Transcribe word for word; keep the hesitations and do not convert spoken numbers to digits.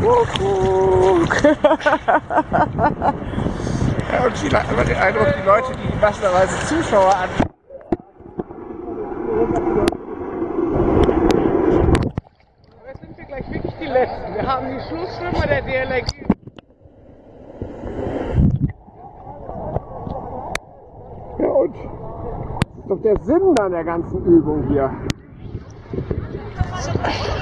Kuckuck. Ja, und viele haben den Eindruck, die Leute, die massenweise Zuschauer an. Aber jetzt sind wir gleich wirklich die Letzten. Wir haben die Schlussschwimmer der D L R G. Ja, und das ist doch der Sinn an der ganzen Übung hier.